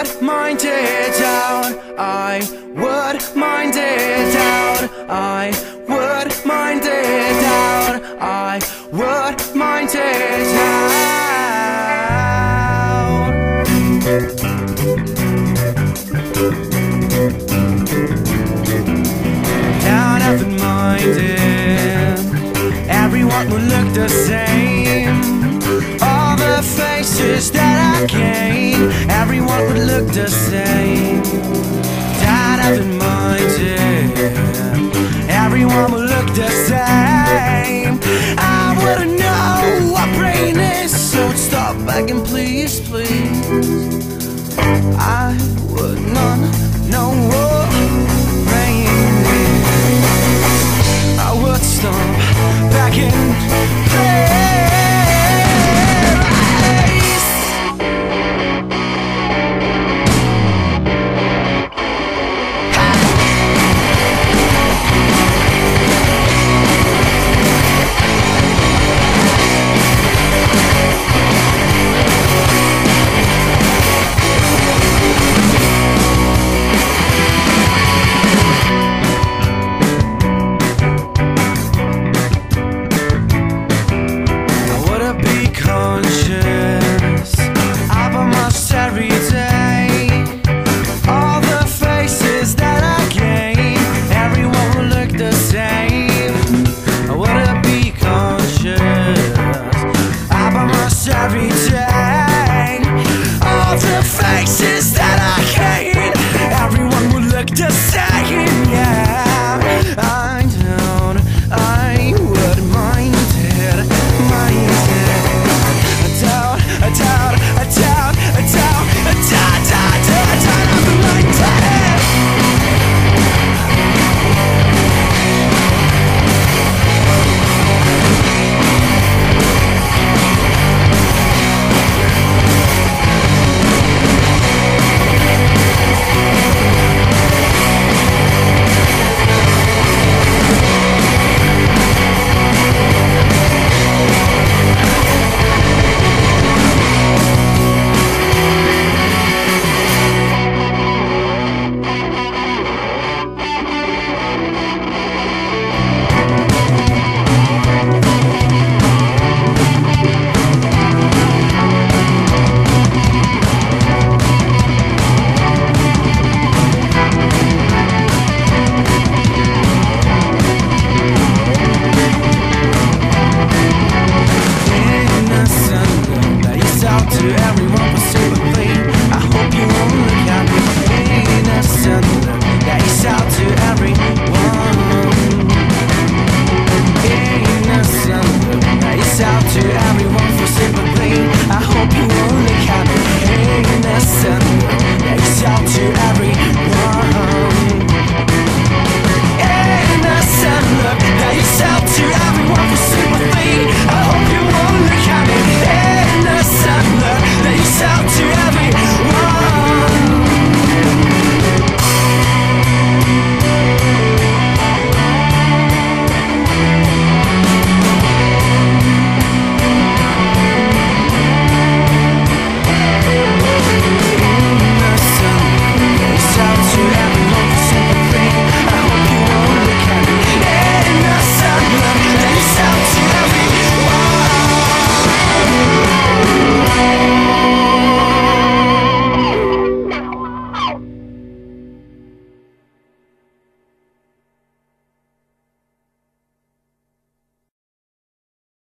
would mind it out. I would mind it out. I would mind it out. I would mind it out. Down open-minded, everyone will look the same. All the faces that I gain, everyone would look the same. Down open-minded, everyone will look the same.